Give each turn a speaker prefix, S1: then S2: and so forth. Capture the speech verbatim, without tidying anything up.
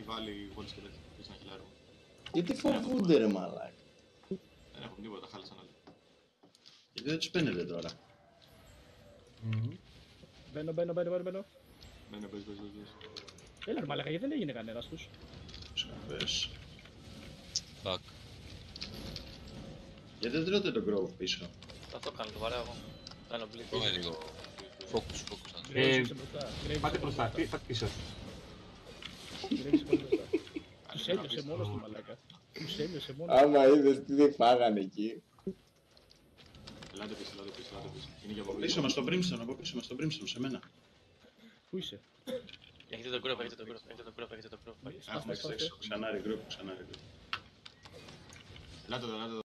S1: βάλει μόλις και ένα χιλιάρο.
S2: Γιατί φοβούνται ρε μαλάκα.
S1: Δεν έχουν τίποτα, χάλασαν όλοι.
S2: Γιατί δεν τους παίρνετε τώρα.
S3: Μπαίνω, μπαίνω, μπαίνω, μπαίνω, μπαίνω.
S1: Μένε, πες, πες, πες.
S3: Έλα ρε μαλάκα, γιατί δεν έγινε κανένας τους.
S2: Σκαφές.
S4: Fuck.
S2: Γιατί δεν τρώτε τον Grove πίσω.
S5: Θα το κάνω, το βαρέω εγώ. Κάνω μπλικ.
S4: Πάμε λίγο. Focus, focus.
S3: Graves είσαι μπροστά. Graves
S6: Πάτε
S3: είσαι
S6: μπροστά, πάτε πίσω.
S3: Graves είσαι μπροστά. Τους έλειωσε μόνος του μαλάκα. Τους έλειωσε μόνος του.
S2: Άμα είδες τι δεν φάγανε εκεί.
S1: Ελάτε πίσω, ελάτε πίσω, ελάτε πίσω. Είναι για από
S2: Πίσω μας τον Brimstone, από πίσω μας τον Brimstone, σε μένα.
S3: Πού είσαι.
S5: Έχετε τον group, έχετε τον group, έχετε τον group, έχετε τον group.
S3: Σπάστε, σπάστε.
S2: Ξανά regroup, ξανά regroup.
S1: Ελάτε εδώ, ελάτε εδώ.